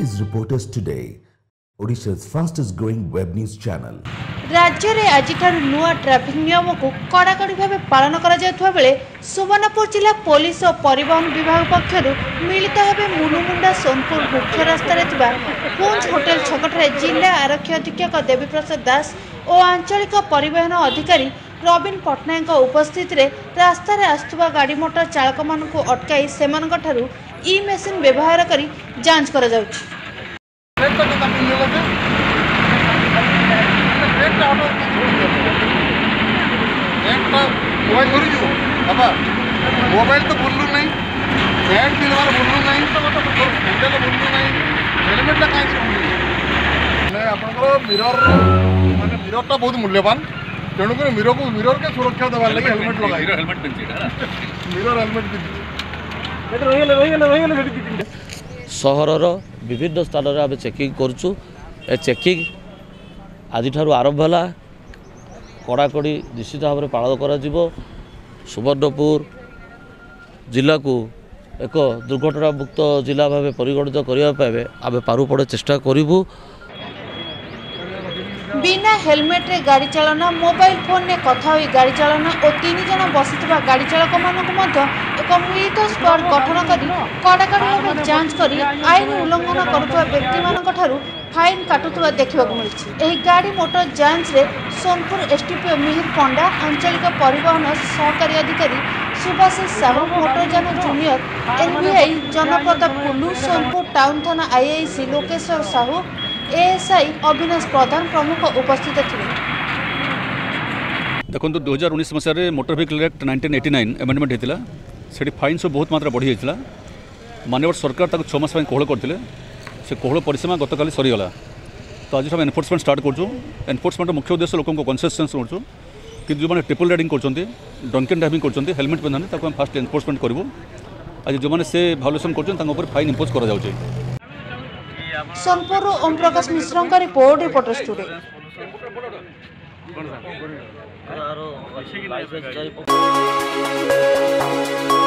is Reporters Today, Odisha's fastest growing web news channel. राज्य में आज नुआ ट्राफिक नियम को कड़ाकड़ी भाव पालन कर सुवर्णपुर जिला पुलिस और परिवहन विभाग पक्षर मिलित भाव मुलुमुंडा सोनपुर मुख्य रास्तार पुंज होटेल छकटे जिला आरक्षी अधीक्षक देवी प्रसाद दास और आंचलिक परिवहन अधिकारी रवीन पट्टनायक उपस्थित रास्तार आसुवा गाड़ी मोटर चालक मान अटकाई से ई मेसीन व्यवहार कर जांच कर मोबाइल तो बुल्लू नहीं, बैट भी बुल्लू नहीं, हैंडल बुल्लू नहीं, हेलमेट कहीं आपंकर मिरर माने मिररटा बहुत मूल्यवान तेणुक मिरर के सुरक्षा देवार लगे हेलमेट लगा सहरर विभिन्न स्थान में आम चेकिंग करुचु ए चेकिंग आज आरंभ है कड़ाकड़ी निश्चित भाव में पालन कर सुवर्णपुर जिला को एक दुर्घटना मुक्त जिला भाव परिगणित करने आम पारुपड़ चेष्टा करूँ। बिना हेलमेट रे गाड़ी चालना मोबाइल फोन ने कथा हुई गाड़ी चालना और 3 जन बसिथिबा गाड़ी चालक मानक एक मिलित स्क्वाड गठन कर कड़ाकड़ी भाव जांच कर आईन उल्लंघन करुवा व्यक्ति मानक ठारू फाइन काटुवा देखा मिली। गाड़ी मोटर जांच रे सोनपुर एसटीपी मिहिर पंडा आंचलिक परिवहन सहकारी अधिकारी सुभाषिष साहू मोटरजान जूनियर एनबीआई जनप्रताप कुल्लू सोनपुर टाउन थाना आईआईसी लोकेश्वर साहू एएसआई अविनाश प्रधान प्रमुख उपस्थित थे। देखो 2019 मसीह मोटर व्हीकल एक्ट 1989 एमेंडमेंट होता से फाइन सब बहुत मात्रा बढ़ी जाता माननीय सरकार 6 मास कोहल करते से कोहल परिसीमा गत काली सरीगला तो आज हम एनफोर्समेंट स्टार्ट करूँ। एनफोर्समेंट मुख्य उद्देश्य लोक कनसिस्टेंस करूँ कि जो मैंने ट्रिपल राइडिंग कर ड्रंक एंड ड्राइविंग कर हेलमेट पिंधा फास्ट एनफोर्समेंट करूँ। आज जो मैंने से भायोलेसन कर फाइन इम्पोज कर सोनपुर ओम प्रकाश मिश्र का रिपोर्ट रिपोर्टर्स टुडे।